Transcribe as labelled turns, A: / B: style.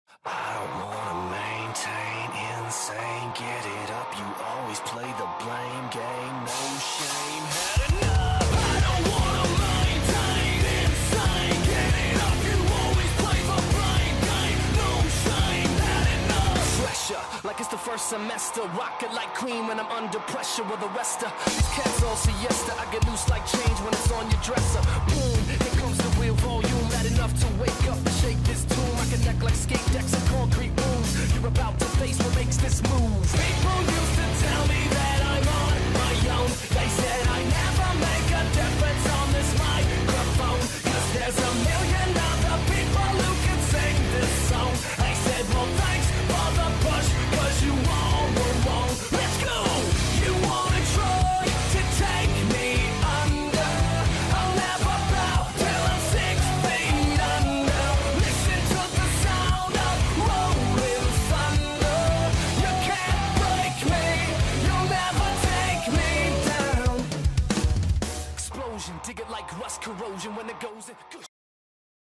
A: I don't wanna maintain insane. Get it up, you always play the blame game. No shame, had enough. I don't wanna maintain insane. Get it up, you always play the blame game. No shame, had enough. Pressure, like it's the first semester. Rock it like cream when I'm under pressure with the rest of these cats all siesta. I get loose like change when it's on your dresser. Boom, here comes the real volume. Mad enough to wake up and shake this tomb. I can act like skate decks and concrete moves. You're about to face what makes this move. People used to tell me that I'm on my own. They said I never make a difference on this microphone. Cause there's a million other people who can sing this song. I said, well, thanks for the push, cause you all were wrong. Let's go! You wanna try to take me under? I'll never bow till I'm 6 feet under. Listen to the sound of rolling thunder. You can't break me, you'll never take me down. Explosion, dig it like rust corrosion when it goes in.